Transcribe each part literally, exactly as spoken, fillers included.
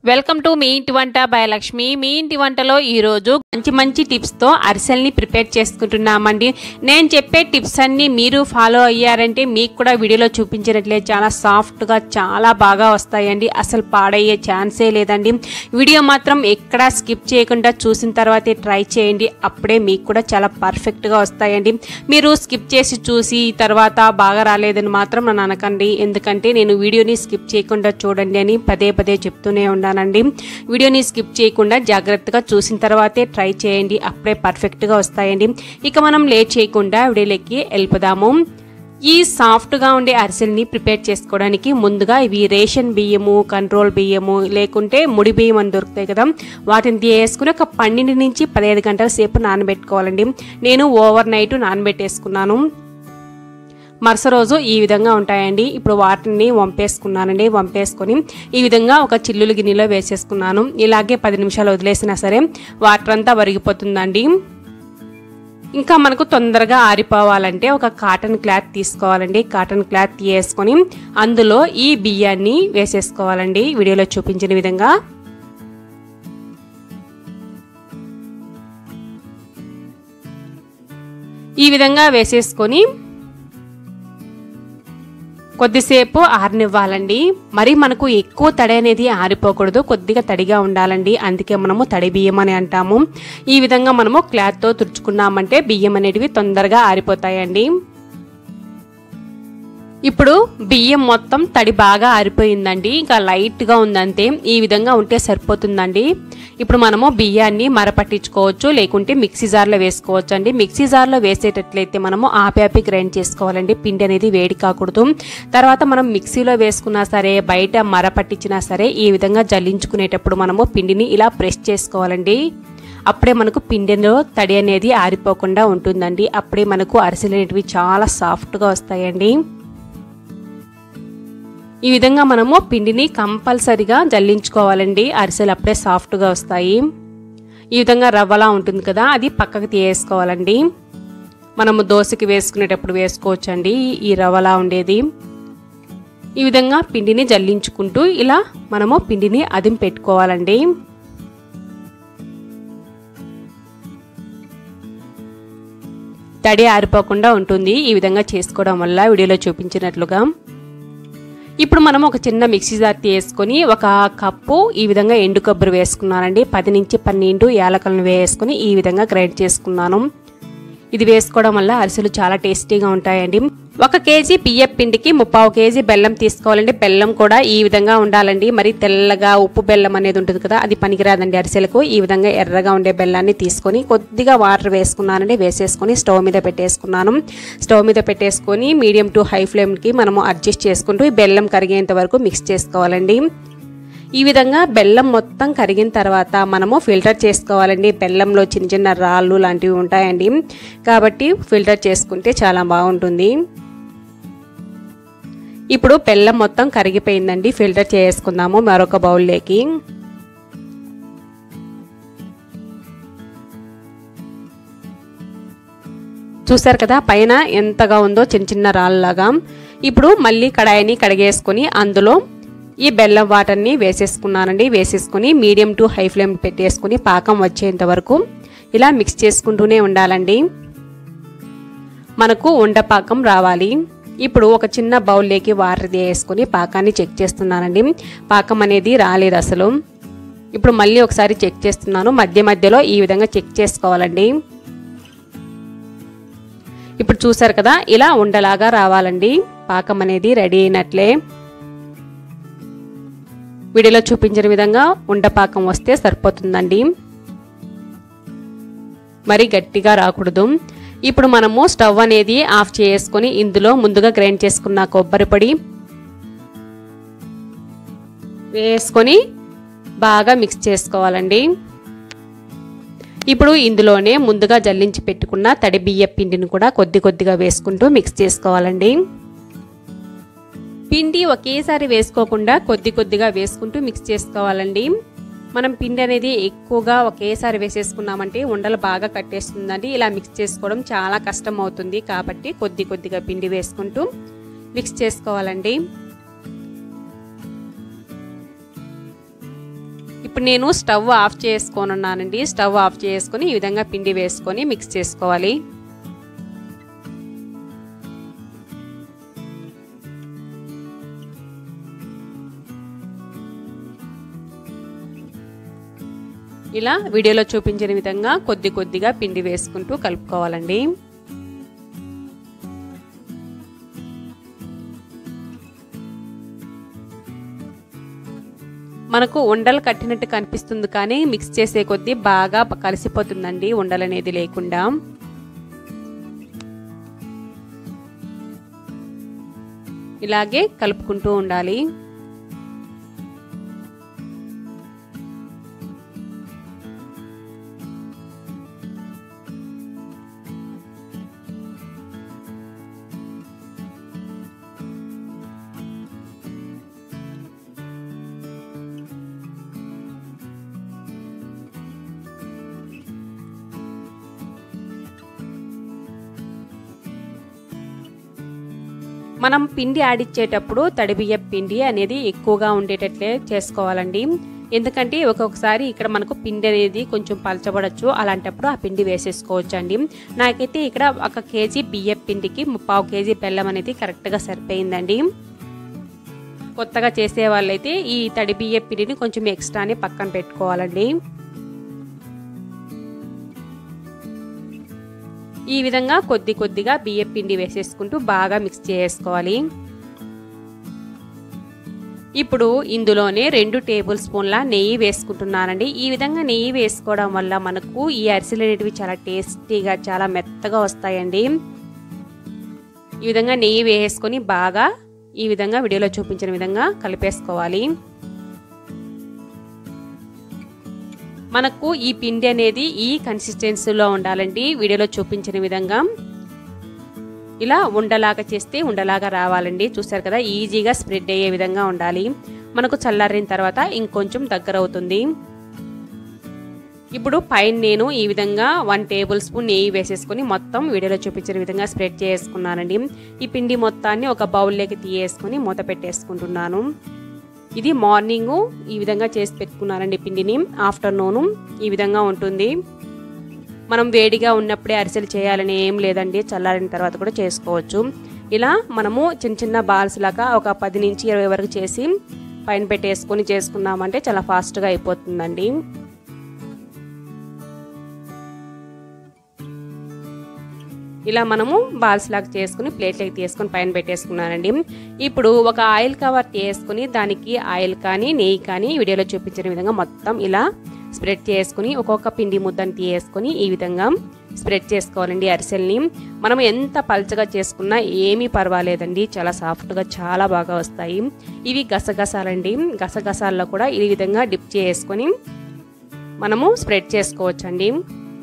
Welcome to me ఇంటి వంట by Lakshmi. మీ ఇంటి వంటలో ఈరోజు మంచి మంచి టిప్స్తో అరిసెల్ని ప్రిపేర్ చేసుకుంటున్నామండి. నేను చెప్పే టిప్స్ అన్నీ మీరు ఫాలో అయ్యారంటే మీకు కూడా వీడియోలో చూపించినట్లే చాలా సాఫ్ట్గా చాలా బాగా వస్తాయండి. అసలు పాడయ్యే ఛాన్సే లేదండి. వీడియో మాత్రం ఎక్కడా స్కిప్ చేయకుండా చూసిన తర్వాతే ట్రై చేయండి. అప్పుడే మీకు కూడా చాలా పర్ఫెక్ట్గా వస్తాయండి. మీరు స్కిప్ చేసి చూసి తర్వాత బాగా రాలేదని మాత్రం నన్ను అనకండి. ఎందుకంటే నేను వీడియోని స్కిప్ చేయకుండా చూడండి అని పదే పదే చెప్తూనే ఉన్నాను. వీడియోని స్కిప్ చేయకుండా జాగ్రత్తగా చూసిన తర్వాతే ట్రై చేయండి. అప్పుడే పర్ఫెక్ట్గా వస్తాయండి. ఇక మనం లేట్ చేయకుండా వీడియోలోకి వెళ్ళిపోదాము. ఈ సాఫ్ట్గా ఉండే అరిసెల్ని ప్రిపేర్ చేసుకోవడానికి ముందుగా ఇవి రేషన్ బియ్యము, కంట్రోల్ బియ్యము, లేకుంటే ముడి బియ్యం అని దొరుకుతాయి కదా, వాటిని తీసుకుని ఒక పన్నెండు నుంచి పదిహేడు గంటల సేపు నానబెట్టుకోవాలండి. నేను ఓవర్ నైట్ నానబెట్టేసుకున్నాను. మరుస రోజు ఈ విధంగా ఉంటాయండి. ఇప్పుడు వాటిని వంపేసుకున్నానండి. వంపేసుకొని ఈ విధంగా ఒక చిల్లులు గిన్నెలో వేసేసుకున్నాను. ఇలాగే పది నిమిషాలు వదిలేసినా సరే వాటర్ అంతా వరిగిపోతుందండి. ఇంకా మనకు తొందరగా ఆరిపోవాలంటే ఒక కాటన్ క్లాత్ తీసుకోవాలండి. కాటన్ క్లాత్ తీసుకొని అందులో ఈ బియ్యాన్ని వేసేసుకోవాలండి. వీడియోలో చూపించిన విధంగా ఈ విధంగా వేసేసుకొని కొద్దిసేపు ఆరనివ్వాలండి. మరి మనకు ఎక్కువ తడి అనేది ఆరిపోకూడదు, కొద్దిగా తడిగా ఉండాలండి. అందుకే మనము తడి బియ్యం అని అంటాము. ఈ విధంగా మనము క్లాత్తో తుడుచుకున్నామంటే బియ్యం అనేటివి తొందరగా ఆరిపోతాయండి. ఇప్పుడు బియ్యం మొత్తం తడి బాగా ఆరిపోయిందండి. ఇంకా లైట్గా ఉందంతే. ఈ విధంగా ఉంటే సరిపోతుందండి. ఇప్పుడు మనము బియ్యాన్ని మరపట్టించుకోవచ్చు, లేకుంటే మిక్సీ జార్లో వేసుకోవచ్చు అండి. మిక్సీ జార్లో వేసేటట్లయితే మనము ఆపి ఆపి గ్రైండ్ చేసుకోవాలండి. పిండి అనేది వేడి కాకూడదు. తర్వాత మనం మిక్సీలో వేసుకున్నా సరే, బయట మరపట్టించినా సరే ఈ విధంగా జల్లించుకునేటప్పుడు మనము పిండిని ఇలా ప్రెస్ చేసుకోవాలండి. అప్పుడే మనకు పిండిలో తడి అనేది ఆరిపోకుండా ఉంటుందండి. అప్పుడే మనకు అరిసెలు అనేటివి చాలా సాఫ్ట్గా వస్తాయండి. ఈ విధంగా మనము పిండిని కంపల్సరిగా జల్లించుకోవాలండి. అరిసెలు అప్పుడే సాఫ్ట్గా వస్తాయి. ఈ విధంగా రవ్వలా ఉంటుంది కదా, అది పక్కకు తీసుకోవాలండి. మనము దోశకి వేసుకునేటప్పుడు వేసుకోవచ్చండి ఈ రవ్వలా ఉండేది. ఈ విధంగా పిండిని జల్లించుకుంటూ ఇలా మనము పిండిని అదిం పెట్టుకోవాలండి. తడి ఆరిపోకుండా ఉంటుంది ఈ విధంగా చేసుకోవడం వల్ల, వీడియోలో చూపించినట్లుగా. ఇప్పుడు మనం ఒక చిన్న మిక్సీ జార్ తీసుకొని ఒక కప్పు ఈ విధంగా ఎండు కొబ్బరి వేసుకున్నానండి. పది నుంచి పన్నెండు యాలకులను వేసుకొని ఈ విధంగా గ్రైండ్ చేసుకున్నాను. ఇది వేసుకోవడం వల్ల అరిసెలు చాలా టేస్టీగా ఉంటాయండి. ఒక కేజీ బియ్యం పిండికి ముప్పావు కేజీ బెల్లం తీసుకోవాలండి. బెల్లం కూడా ఈ విధంగా ఉండాలండి. మరి తెల్లగా ఉప్పు బెల్లం అనేది ఉంటుంది కదా, అది పనికిరాదండి అరిసెలకు. ఈ విధంగా ఎర్రగా ఉండే బెల్లాన్ని తీసుకొని కొద్దిగా వాటర్ వేసుకున్నానండి. వేసేసుకొని స్టవ్ మీద పెట్టేసుకున్నాను. స్టవ్ మీద పెట్టేసుకొని మీడియం టు హై ఫ్లేమ్కి మనము అడ్జస్ట్ చేసుకుంటూ ఈ బెల్లం కరిగేంత వరకు మిక్స్ చేసుకోవాలండి. ఈ విధంగా బెల్లం మొత్తం కరిగిన తర్వాత మనము ఫిల్టర్ చేసుకోవాలండి. బెల్లంలో చిన్న చిన్న రాళ్ళు లాంటివి ఉంటాయండి, కాబట్టి ఫిల్టర్ చేసుకుంటే చాలా బాగుంటుంది. ఇప్పుడు బెల్లం మొత్తం కరిగిపోయిందండి. ఫిల్టర్ చేసుకుందాము మరొక బౌల్లోకి. చూసారు కదా పైన ఎంతగా ఉందో చిన్న చిన్న రాళ్ళలాగా. ఇప్పుడు మళ్ళీ కడాయిని కడిగేసుకొని అందులో ఈ బెల్లం వాటర్ని వేసేసుకున్నానండి. వేసేసుకొని మీడియం టు హై ఫ్లేమ్ పెట్టేసుకొని పాకం వచ్చేంత వరకు ఇలా మిక్స్ చేసుకుంటూనే ఉండాలండి. మనకు ఉండపాకం రావాలి. ఇప్పుడు ఒక చిన్న బౌల్లోకి వాటర్ వేసుకొని పాకాన్ని చెక్ చేస్తున్నానండి. పాకం అనేది రాలేదు అసలు. ఇప్పుడు మళ్ళీ ఒకసారి చెక్ చేస్తున్నాను. మధ్య మధ్యలో ఈ విధంగా చెక్ చేసుకోవాలండి. ఇప్పుడు చూసారు కదా ఇలా ఉండలాగా రావాలండి. పాకం అనేది రెడీ అయినట్లే. వీడియోలో చూపించిన విధంగా ఉండపాకం వస్తే సరిపోతుందండి. మరి గట్టిగా రాకూడదు. ఇప్పుడు మనము స్టవ్ అనేది ఆఫ్ చేసుకొని ఇందులో ముందుగా గ్రైండ్ చేసుకున్న కొబ్బరి పొడి వేసుకొని బాగా మిక్స్ చేసుకోవాలండి. ఇప్పుడు ఇందులోనే ముందుగా జల్లించి పెట్టుకున్న తడి బియ్య పిండిని కూడా కొద్ది కొద్దిగా వేసుకుంటూ మిక్స్ చేసుకోవాలండి. పిండి ఒకేసారి వేసుకోకుండా కొద్ది కొద్దిగా వేసుకుంటూ మిక్స్ చేసుకోవాలండి. మనం పిండి అనేది ఎక్కువగా ఒకేసారి వేసేసుకున్నామంటే ఉండలు బాగా కట్టేస్తుందండి. ఇలా మిక్స్ చేసుకోవడం చాలా కష్టం అవుతుంది, కాబట్టి కొద్ది కొద్దిగా పిండి వేసుకుంటూ మిక్స్ చేసుకోవాలండి. ఇప్పుడు నేను స్టవ్ ఆఫ్ చేసుకొని ఉన్నానండి. స్టవ్ ఆఫ్ చేసుకొని ఈ విధంగా పిండి వేసుకొని మిక్స్ చేసుకోవాలి. ఇలా వీడియోలో చూపించిన విధంగా కొద్ది కొద్దిగా పిండి వేసుకుంటూ కలుపుకోవాలండి. మనకు ఉండలు కట్టినట్టు కనిపిస్తుంది కానీ మిక్స్ చేసే కొద్దీ బాగా కలిసిపోతుందండి ఉండలు అనేది లేకుండా. ఇలాగే కలుపుకుంటూ ఉండాలి. మనం పిండి ఆడిచ్చేటప్పుడు తడిబియ్య పిండి అనేది ఎక్కువగా ఉండేటట్లే చేసుకోవాలండి. ఎందుకంటే ఒక్కొక్కసారి ఇక్కడ మనకు పిండి అనేది కొంచెం పలచబడచ్చు. అలాంటప్పుడు ఆ పిండి వేసేసుకోవచ్చు అండి. నాకైతే ఇక్కడ ఒక కేజీ బియ్య పిండికి ముప్పావు కేజీ బెల్లం అనేది కరెక్ట్గా సరిపోయిందండి. కొత్తగా చేసే వాళ్ళైతే ఈ తడి బియ్య పిండిని కొంచెం ఎక్స్ట్రాని పక్కన పెట్టుకోవాలండి. ఈ విధంగా కొద్ది కొద్దిగా బియ్య పిండి వేసేసుకుంటూ బాగా మిక్స్ చేసుకోవాలి. ఇప్పుడు ఇందులోనే రెండు టేబుల్ స్పూన్ల నెయ్యి వేసుకుంటున్నానండి. ఈ విధంగా నెయ్యి వేసుకోవడం వల్ల మనకు ఈ అరిసెలు అనేటివి చాలా టేస్టీగా చాలా మెత్తగా వస్తాయండి. ఈ విధంగా నెయ్యి వేసుకొని బాగా ఈ విధంగా వీడియోలో చూపించిన విధంగా కలిపేసుకోవాలి. మనకు ఈ పిండి అనేది ఈ కన్సిస్టెన్సీలో ఉండాలండి. వీడియోలో చూపించిన విధంగా ఇలా ఉండలాగా చేస్తే ఉండలాగా రావాలండి. చూసారు కదా, ఈజీగా స్ప్రెడ్ అయ్యే విధంగా ఉండాలి. మనకు చల్లారిన తర్వాత ఇంకొంచెం దగ్గర అవుతుంది. ఇప్పుడు పైన నేను ఈ విధంగా వన్ టేబుల్ స్పూన్ నెయ్యి వేసేసుకొని మొత్తం వీడియోలో చూపించిన విధంగా స్ప్రెడ్ చేసుకున్నానండి. ఈ పిండి మొత్తాన్ని ఒక బౌల్లోకి తీయేసుకొని మూత పెట్టేసుకుంటున్నాను. ఇది మార్నింగ్ ఈ విధంగా చేసి పెట్టుకున్నానండి పిండిని. ఆఫ్టర్నూన్ ఈ విధంగా ఉంటుంది. మనం వేడిగా ఉన్నప్పుడే అరిసెలు చేయాలని ఏం లేదండి, చల్లారిన తర్వాత కూడా చేసుకోవచ్చు. ఇలా మనము చిన్న చిన్న బాల్స్ లాగా ఒక పది నుంచి ఇరవై వరకు చేసి పైన పెట్టేసుకొని చేసుకున్నామంటే చాలా ఫాస్ట్గా అయిపోతుందండి. ఇలా మనము బాల్స్ లాగా చేసుకుని ప్లేట్లోకి తీసుకొని పైన పెట్టేసుకున్నానండి. ఇప్పుడు ఒక ఆయిల్ కవర్ తీసుకుని దానికి ఆయిల్ కానీ నెయ్యి కానీ వీడియోలో చూపించిన విధంగా మొత్తం ఇలా స్ప్రెడ్ చేసుకుని ఒక్కొక్క పిండి ముద్దను తీసుకొని ఈ విధంగా స్ప్రెడ్ చేసుకోవాలండి. అరిసెల్ని మనం ఎంత పల్చగా చేసుకున్నా ఏమీ పర్వాలేదండి, చాలా సాఫ్ట్గా చాలా బాగా వస్తాయి. ఇవి గసగసాలండి. గసగసాల్లో కూడా ఈ విధంగా డిప్ చేసుకొని మనము స్ప్రెడ్ చేసుకోవచ్చండి.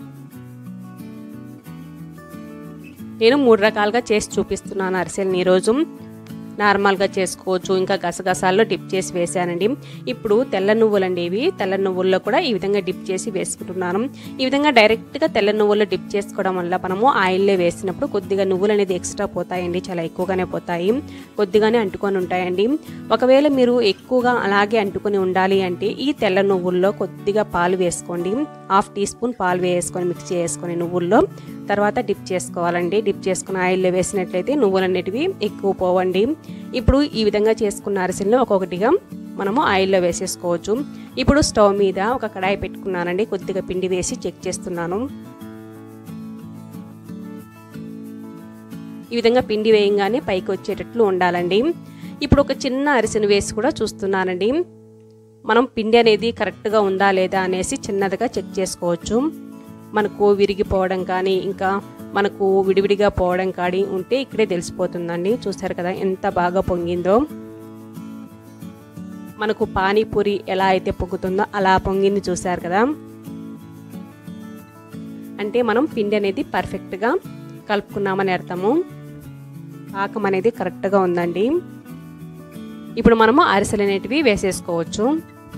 నేను మూడు రకాలుగా చేసి చూపిస్తున్నాను అరిసెల్ని ఈరోజు. నార్మల్గా చేసుకోవచ్చు, ఇంకా గసగసాల్లో డిప్ చేసి వేసానండి. ఇప్పుడు తెల్ల నువ్వులండి, ఇవి తెల్ల నువ్వుల్లో కూడా ఈ విధంగా డిప్ చేసి వేసుకుంటున్నాను. ఈ విధంగా డైరెక్ట్గా తెల్ల నువ్వుల్లో డిప్ చేసుకోవడం వల్ల మనము ఆయిల్లో వేసినప్పుడు కొద్దిగా నువ్వులు అనేది ఎక్స్ట్రా పోతాయండి, చాలా ఎక్కువగానే పోతాయి, కొద్దిగానే అంటుకొని ఉంటాయండి. ఒకవేళ మీరు ఎక్కువగా అలాగే అంటుకొని ఉండాలి అంటే ఈ తెల్ల నువ్వుల్లో కొద్దిగా పాలు వేసుకోండి. హాఫ్ టీ స్పూన్ పాలు వేసుకొని మిక్స్ చేసుకొని నువ్వుల్లో తర్వాత డిప్ చేసుకోవాలండి. డిప్ చేసుకుని ఆయిల్లో వేసినట్లయితే నువ్వులు అనేటివి ఎక్కువ పోవండి. ఇప్పుడు ఈ విధంగా చేసుకున్న అరిసెలను ఒక్కొక్కటిగా మనము ఆయిల్లో వేసేసుకోవచ్చు. ఇప్పుడు స్టవ్ మీద ఒక కడాయి పెట్టుకున్నానండి. కొద్దిగా పిండి వేసి చెక్ చేస్తున్నాను. ఈ విధంగా పిండి వేయంగానే పైకి వచ్చేటట్లు ఉండాలండి. ఇప్పుడు ఒక చిన్న అరిసెను వేసి కూడా చూస్తున్నానండి. మనం పిండి అనేది కరెక్ట్గా ఉందా లేదా అనేసి చిన్నదిగా చెక్ చేసుకోవచ్చు. మనకు విరిగిపోవడం కానీ ఇంకా మనకు విడివిడిగా పోవడం కానీ ఉంటే ఇక్కడే తెలిసిపోతుందండి. చూసారు కదా ఎంత బాగా పొంగిందో. మనకు పానీపూరి ఎలా అయితే పొంగుతుందో అలా పొంగింది, చూసారు కదా. అంటే మనం పిండి అనేది పర్ఫెక్ట్గా కలుపుకున్నామని అర్థము. పాకం అనేది కరెక్ట్గా ఉందండి. ఇప్పుడు మనము అరిసెలు అనేటివి వేసేసుకోవచ్చు.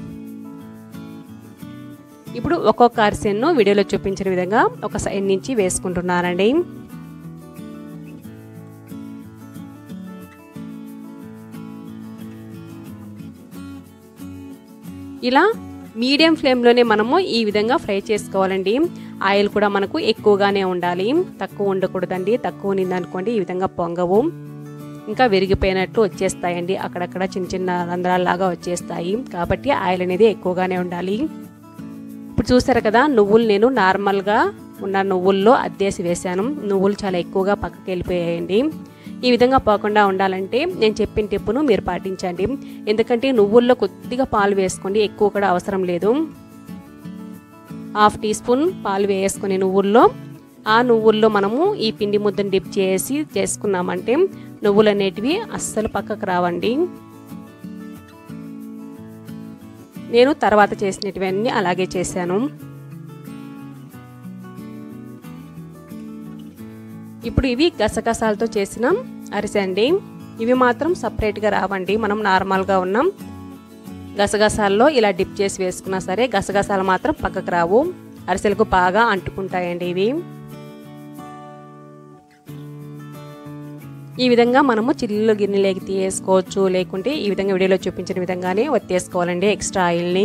ఇప్పుడు ఒక్కొక్క అరిసెను వీడియోలో చూపించిన విధంగా ఒక సైడ్ నుంచి వేసుకుంటున్నానండి. ఇలా మీడియం ఫ్లేమ్లోనే మనము ఈ విధంగా ఫ్రై చేసుకోవాలండి. ఆయిల్ కూడా మనకు ఎక్కువగానే ఉండాలి, తక్కువ ఉండకూడదండి. తక్కువ ఉందనుకోండి ఈ విధంగా పొంగవు, ఇంకా విరిగిపోయినట్లు వచ్చేస్తాయండి. అక్కడక్కడ చిన్న చిన్న రంధ్రాల్లాగా వచ్చేస్తాయి. కాబట్టి ఆయిల్ అనేది ఎక్కువగానే ఉండాలి. ఇప్పుడు చూసారు కదా, నువ్వులు నేను నార్మల్గా ఉన్న నువ్వుల్లో అద్దేసి వేసాను. నువ్వులు చాలా ఎక్కువగా పక్కకి వెళ్ళిపోయాయండి. ఈ విధంగా పోకుండా ఉండాలంటే నేను చెప్పిన టిప్పును మీరు పాటించండి. ఎందుకంటే నువ్వుల్లో కొద్దిగా పాలు వేసుకోండి, ఎక్కువ కూడా అవసరం లేదు. హాఫ్ టీ స్పూన్ పాలు వేసుకుని నువ్వుల్లో, ఆ నువ్వుల్లో మనము ఈ పిండి ముద్దను డిప్ చేసి చేసుకున్నామంటే నువ్వులు అనేటివి అస్సలు పక్కకు రావండి. నేను తర్వాత చేసినటువన్నీ అలాగే చేశాను. ఇప్పుడు ఇవి గసగసాలతో చేసిన అరిసె అండి. ఇవి మాత్రం సపరేట్గా రావండి. మనం నార్మల్గా ఉన్నాం గసగసాల్లో ఇలా డిప్ చేసి వేసుకున్నా సరే గసగసాలు మాత్రం పక్కకు రావు, అరిసెలకు బాగా అంటుకుంటాయండి ఇవి. ఈ విధంగా మనము చిల్లు గిన్నెలోకి తీసుకోవచ్చు, లేకుంటే ఈ విధంగా వీడియోలో చూపించిన విధంగానే వత్తేసుకోవాలండి ఎక్స్ట్రా ఆయిల్ని.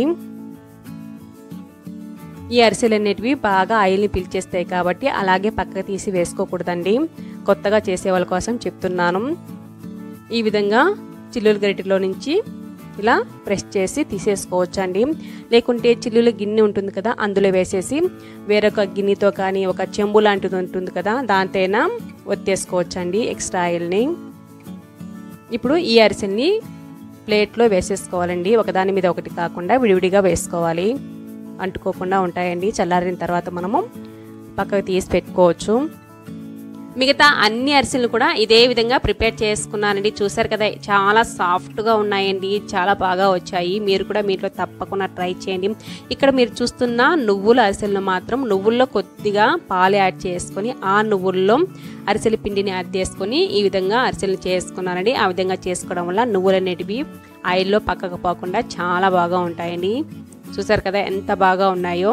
ఈ అరిసెలు అనేటివి బాగా ఆయిల్ని పీల్చేస్తాయి కాబట్టి అలాగే పక్కకు తీసి వేసుకోకూడదండి. కొత్తగా చేసే వాళ్ళ కోసం చెప్తున్నాను. ఈ విధంగా చిల్లుల గరిటెలో నుంచి ఇలా ప్రెస్ చేసి తీసేసుకోవచ్చు అండి. లేకుంటే చిల్లుల గిన్నె ఉంటుంది కదా, అందులో వేసేసి వేరొక గిన్నెతో కానీ ఒక చెంబు లాంటిది ఉంటుంది కదా, దాంతైనా ఒత్తేసుకోవచ్చు అండి ఎక్స్ట్రా ఆయిల్ని. ఇప్పుడు ఈ అరిసెల్ని ప్లేట్లో వేసేసుకోవాలండి. ఒకదాని మీద ఒకటి కాకుండా విడివిడిగా వేసుకోవాలి, అంటుకోకుండా ఉంటాయండి. చల్లారిన తర్వాత మనము పక్కకు తీసి పెట్టుకోవచ్చు. మిగతా అన్ని అరిసెలు కూడా ఇదే విధంగా ప్రిపేర్ చేసుకున్నానండి. చూసారు కదా, చాలా సాఫ్ట్గా ఉన్నాయండి, చాలా బాగా వచ్చాయి. మీరు కూడా మీట్లో తప్పకుండా ట్రై చేయండి. ఇక్కడ మీరు చూస్తున్న నువ్వుల అరిసెలను మాత్రం నువ్వుల్లో కొద్దిగా పాలు యాడ్ చేసుకొని ఆ నువ్వుల్లో అరిసెల పిండిని అద్దేసుకొని ఈ విధంగా అరిసెలు చేసుకున్నానండి. ఆ విధంగా చేసుకోవడం వల్ల నువ్వులు అనేటివి ఆయిల్లో పక్కకు పోకుండా చాలా బాగా ఉంటాయండి. చూసారు కదా ఎంత బాగా ఉన్నాయో,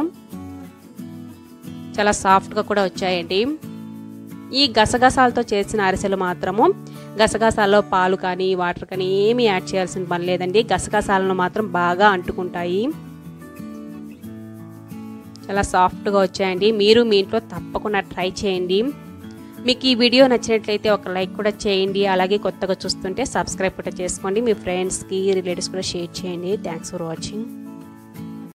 చాలా సాఫ్ట్గా కూడా వచ్చాయండి. ఈ గసగసాలతో చేసిన అరిసెలు మాత్రము గసగసాల్లో పాలు కానీ వాటర్ కానీ ఏమీ యాడ్ చేయాల్సిన పని లేదండి. గసగసాలను మాత్రం బాగా అంటుకుంటాయి, చాలా సాఫ్ట్గా వచ్చాయండి. మీరు మీ ఇంట్లో తప్పకుండా ట్రై చేయండి. మీకు ఈ వీడియో నచ్చినట్లయితే ఒక లైక్ కూడా చేయండి. అలాగే కొత్తగా చూస్తుంటే సబ్స్క్రైబ్ కూడా చేసుకోండి. మీ ఫ్రెండ్స్కి రిలేటివ్స్ కూడా షేర్ చేయండి. Thanks for watching.